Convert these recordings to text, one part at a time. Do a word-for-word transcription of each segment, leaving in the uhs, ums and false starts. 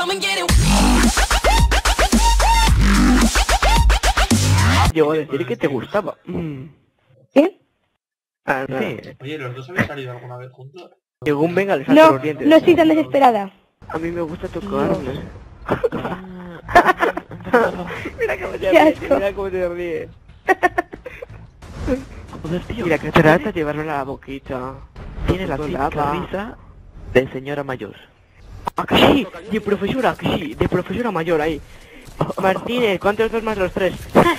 Llegó a decir que te gustaba. ¿Qué? Ah, no. Sí. Oye, ¿los dos habéis salido alguna vez juntos? Según venga, le salto No, los dientes. no estoy tan desesperada. A mí me gusta tocarme. Mira cómo Qué te ríes, asco. mira cómo te ríes. Joder, tío. Mira que trata de llevarlo a la boquita. Tiene la Con típica lava. risa de señora mayor. Ah, que sí, de profesora, que sí, de profesora mayor ahí. Martínez, ¿cuántos dos más los tres?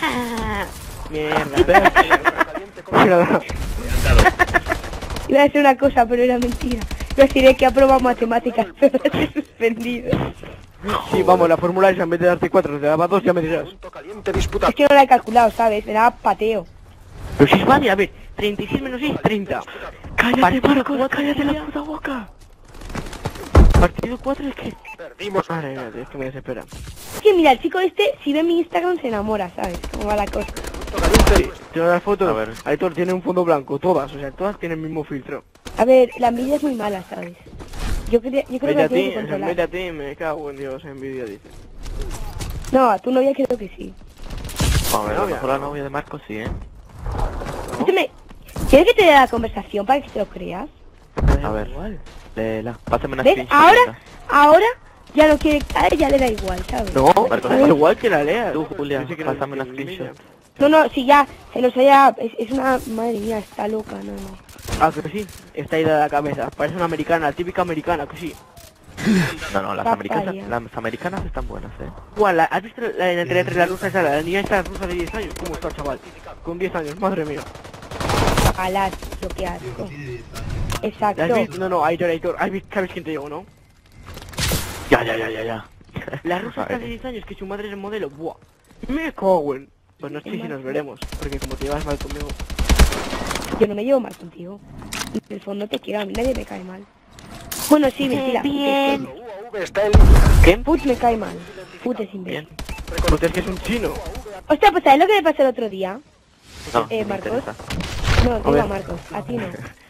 Mierda. Mierda. Iba a decir una cosa, pero era mentira. Yo diré que aprobado matemáticas, pero he suspendido. Sí, vamos, la fórmula esa en vez de darte cuatro, te daba dos, ya me dirás. Es que no la he calculado, ¿sabes? Me daba pateo. Pero si es vale, a ver, treinta y seis menos seis, treinta. ¡Cállate, Partido Marcos! cuatro, ¡Cállate la ya. puta boca! Partido cuatro es que... Perdimos. Madre mía, es que me desespera. Es que mira, el chico este, si ve mi Instagram, se enamora, ¿sabes? Cómo va la cosa. Sí, te voy a dar fotos. A ver. Aitor tiene un fondo blanco, todas, o sea, todas tienen el mismo filtro. A ver, la envidia es muy mala, ¿sabes? Yo, cre yo creo que Vete a la ti, tienes que controlar. vete a ti, me cago en Dios, envidia dice. No, a tu novia creo que sí. A ver, a lo Novia. mejor la novia de Marcos sí, ¿eh? Escúchame, ¿quieres que te dé la conversación para que te lo creas? A ver, Igual. léela. Pásame una ¿Ves? screenshot, Ahora, venga. ahora ya no quiere, a ella le da igual, ¿sabes? No, Marcos, da igual que la leas. Tú, Julia, Dice que no pásame una tiene ni screenshot. idea. No, no, si ya se los haya... Es, es una... Madre mía, está loca, no, no. Ah, que sí, está ida de la cabeza. Parece una americana, típica americana, que sí. No, no, las Papaya. americanas, las americanas están buenas, ¿eh? Igual, la- ¿has visto la, la, entre, entre la rusa esa, la niña esta rusa de diez años? ¿Cómo está, chaval? Con diez años, madre mía. Alas, lo que asco. ¿La Exacto. has visto? No, no, Aitor, Aitor, ¿has visto? ¿Sabes quién te digo, no? Ya, ya, ya, ya, ya. La rusa está de diez años, que su madre es el modelo, buah. Me cago en... Pues no sé si nos veremos, porque como te llevas mal conmigo... Yo no me llevo mal contigo. Y en el fondo te quiero, a mí nadie me cae mal. Bueno, sí, mentira. Bien. ¿Qué? Put me cae mal. Put es imbécil. Bien. Pues es que es un chino. Hostia, pues ¿sabes lo que me pasó el otro día? No, Eh, no me Marcos. interesa. No, A digo ver. a Marcos, a ti no.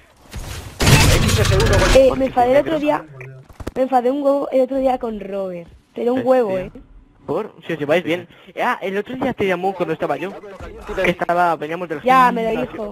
Eh, me enfadé el otro día... Me enfadé un huevo el otro día con Robert. Te dio un huevo, Hostia. eh. ¿Por? Si os lleváis bien. Ah, el otro día te llamó cuando estaba yo. Que estaba, veníamos del Ya, me lo gimnasio.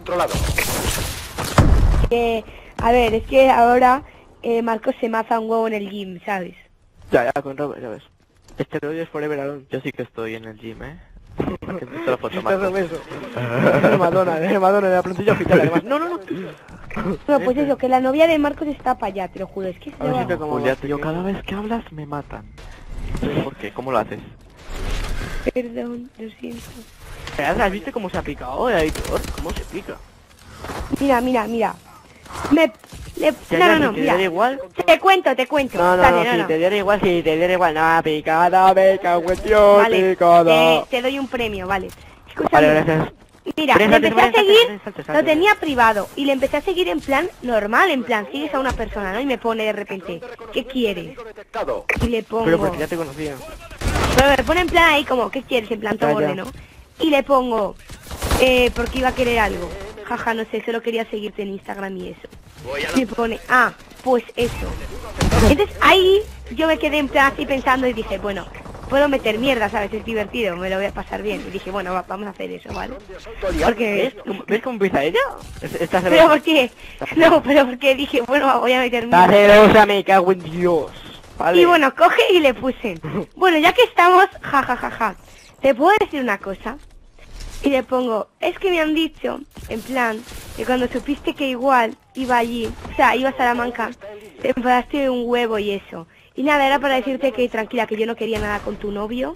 dijo. Que, a ver, es que ahora eh, Marcos se maza un huevo en el gym, ¿sabes? Ya, ya, con Robert, ya ves. Esteroides forever alone. Yo sí que estoy en el gym, ¿eh? Que te hizo la foto, Estás Marcos. obeso. De Madonna, de Madonna, de la plantilla oficial, además. No, no, no. No, pues eso, que la novia de Marcos está para allá, te lo juro, es que se A ver si va. te como Julia, vas, tío, que- cada vez que hablas me matan. No sé por qué, ¿cómo lo haces? Perdón, lo siento. ¿Has visto cómo se ha picado, Aitor? ¿Cómo se pica? Mira, mira, mira. Me... Le... Ya, No, ya, no, si no, te mira. diera igual... Te cuento, te cuento. No, no, Dale, no, no, si no. te diera igual, si te diera igual. No, picada, me cago en Dios, Vale, picada. eh, te doy un premio, vale. Escúchame. Vale, gracias. Mira, Pero le salte, empecé a salte, seguir, salte, salte, lo salte. tenía privado, y le empecé a seguir en plan normal, en plan, sigues a una persona, ¿no? Y me pone de repente, ¿qué quieres? Y le pongo... Pero porque ya te conocía. Pero me pone en plan ahí como, ¿qué quieres? En plan todo Ya, borde, ya. ¿no? Y le pongo, eh, porque iba a querer algo. Jaja, no sé, solo quería seguirte en Instagram y eso. Y me pone, ah, pues eso. Entonces ahí yo me quedé en plan así pensando y dije, bueno, puedo meter mierda, ¿sabes? Es divertido, me lo voy a pasar bien. Y dije, bueno, va- vamos a hacer eso, ¿vale? Porque... ¿Ves cómo, ¿Ves cómo empieza ella? Es- Estás Pero celosa. porque... No, pero porque dije, bueno, voy a meter Estás mierda. celosa, me cago en Dios. Vale. Y bueno, coge y le puse, bueno, ya que estamos, ja, ja, ja, ja, ¿te puedo decir una cosa? Y le pongo, es que me han dicho, en plan, que cuando supiste que igual iba allí, o sea, iba a Salamanca, te enfadaste de un huevo y eso. Y nada, era para decirte que tranquila, que yo no quería nada con tu novio.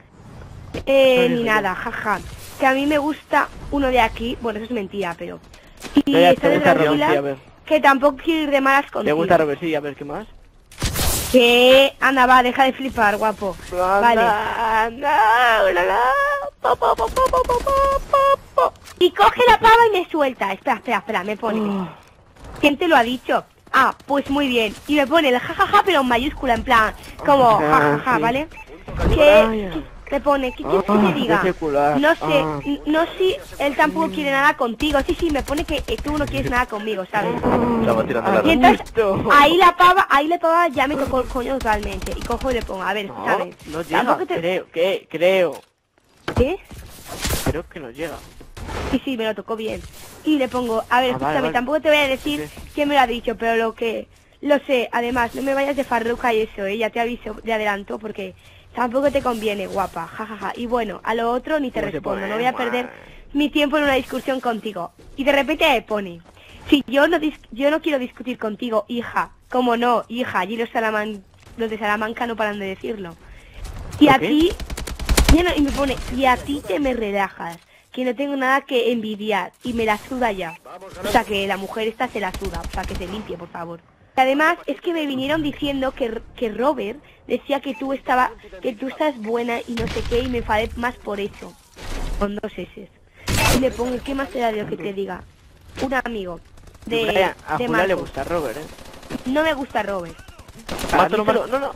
Eh, ni nada, jaja. Que a mí me gusta uno de aquí, bueno, eso es mentira, pero... Y Ya, ya, estás te gusta tranquila, Robert, sí, a ver. que tampoco quiero ir de malas ¿Te contigo. gusta Robert? Sí, a ver, ¿qué más? Que, anda, va, deja de flipar, guapo. Vale. Anda, la, la, pa, pa, pa, pa, pa, pa, pa, pa. Y coge la pava y me suelta. Espera, espera, espera, me pone. ¿Quién te lo ha dicho? Ah, pues muy bien. Y me pone el jajaja, pero en mayúscula, en plan, como Ah, jajaja, sí. ¿vale? Vaya. Que, te pone, ¿qué quieres que te Ah, diga? secular. No sé, Ah. n- no si él tampoco quiere nada contigo. Sí, sí, me pone que eh, tú no quieres nada conmigo, ¿sabes? La va tirando la Y entonces, Justo. ahí la pava, ahí la pava ya me tocó el coño totalmente. Y cojo y le pongo, a ver, No, ¿sabes? no llega, Tampoco te... creo, que, creo, ¿Qué? creo que no llega. Sí, sí, me lo tocó bien. Y le pongo, a ver, Ah, escúchame, vale, vale. tampoco te voy a decir Sí. quién me lo ha dicho, pero lo que... Lo sé, además, no me vayas de farruca y eso, ¿eh? Ya te aviso de adelanto porque tampoco te conviene, guapa, jajaja. Y bueno, a lo otro ni te ¿Cómo se respondo, pone? no voy a perder Buah. mi tiempo en una discusión contigo. Y de repente me pone, si yo no dis- yo no quiero discutir contigo, hija, como no, hija, allí los, Salaman los de Salamanca no paran de decirlo. Y a ¿Ok? ti, y, no- y me pone, y a ti te me relajas, que no tengo nada que envidiar, y me la suda ya. O sea, que la mujer esta se la suda, o sea, que se limpie, por favor. Y además, es que me vinieron diciendo que, que Robert decía que tú estaba, que tú estás buena y no sé qué, y me enfadé más por eso. Con dos S. Y le pongo, ¿qué más te da de lo que te diga? Un amigo de, Brian, a de Julia le Marcos. gusta Robert, eh. No me gusta Robert. Mátalo, mátalo, no, no.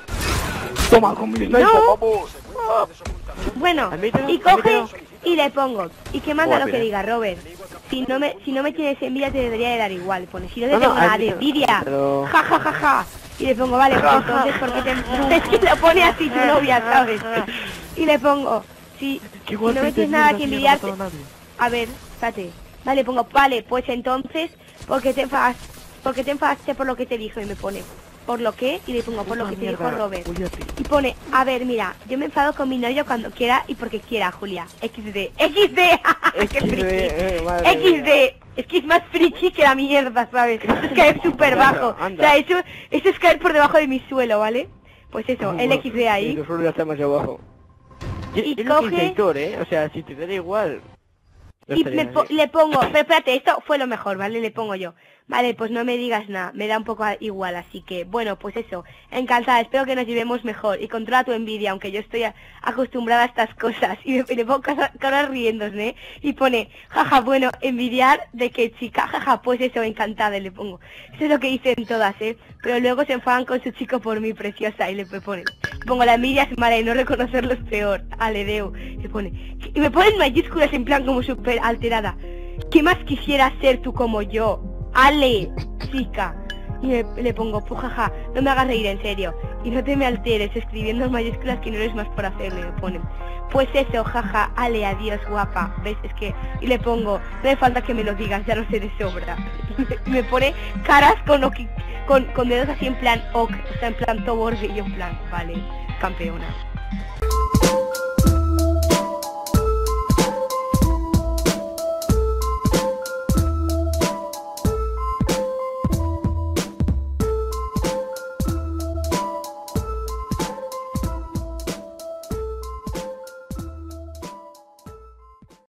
Toma, con mi sniper, No. vamos. Bueno, Admítelo, y coge admítelo. y le pongo. ¿Y qué más da lo Guapi, que eh. diga, Robert? Si no me si no me tienes envidia te debería de dar igual. Pone, si no te No, no, tengo nada de admítelo, envidia. pero- Ja, ja, ja, ja. Y le pongo, vale, pues entonces, ¿por qué te...? Es que lo pone así tu novia, ¿sabes? Y le pongo, si, Qué si no guapito, me tienes mierda, nada que tío, no envidiarte... mataba a nadie. A ver, espérate. Vale, pongo, vale, pues entonces, ¿por qué te enfadas? ¿Por qué te enfadaste por lo que te dijo? Y me pone, ¿por lo qué? Y le pongo, por lo Puta que te dijo mierda, Robert. Julia, tío. Y pone, a ver, mira, yo me enfado con mi novio cuando quiera y porque quiera, Julia. equis de. equis de. ¡Qué Equis de, friki! eh, madre equis mía. de. Es que es más friki que la mierda, ¿sabes? Es caer súper bajo. Anda. O sea, eso, eso es caer por debajo de mi suelo, ¿vale? Pues eso, el Bueno, equis de Y ahí. tu suelo ya está más abajo. Y, Y y lo que coge- dice Hitor, eh. O sea, si te da igual. no Y estaría me po- así. le pongo, pero espérate, esto fue lo mejor, ¿vale? Le pongo yo. Vale, pues no me digas nada, me da un poco a- igual, así que, bueno, pues eso, encantada, espero que nos llevemos mejor y controla tu envidia, aunque yo estoy a- acostumbrada a estas cosas. Y me, y le pongo cara, cara riéndose, ¿eh? Y pone, jaja, bueno, envidiar de qué chica, jaja, pues eso, encantada, y le pongo. Eso es lo que dicen todas, ¿eh? Pero luego se enfadan con su chico por mí, preciosa, y le pone, pongo, la envidia es mala y no reconocerlo es peor, aledeo, le pone, y me ponen mayúsculas en plan como súper alterada. ¿Qué más quisieras ser tú como yo? Ale, chica. Y le, le pongo, pujaja, no me hagas reír en serio. Y no te me alteres escribiendo en mayúsculas que no eres más por hacerlo. Y me ponen, pues eso, jaja, Ale, adiós, guapa. ¿Ves? Es que... Y le pongo, no hace falta que me lo digas, ya no sé de sobra. Y me pone caras con, oqui- con, con dedos así en plan ok, o sea, en plan todo borde y yo en plan, vale, campeona.